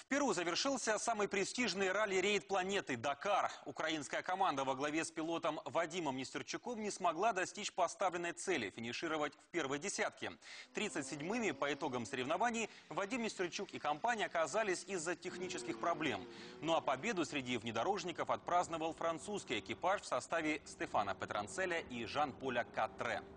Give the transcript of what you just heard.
В Перу завершился самый престижный ралли-рейд планеты «Дакар». Украинская команда во главе с пилотом Вадимом Нестерчуком не смогла достичь поставленной цели – финишировать в первой десятке. 37-ми по итогам соревнований Вадим Нестерчук и компания оказались из-за технических проблем. Ну а победу среди внедорожников отпраздновал французский экипаж в составе Стефана Петранцеля и Жан-Поля Катре.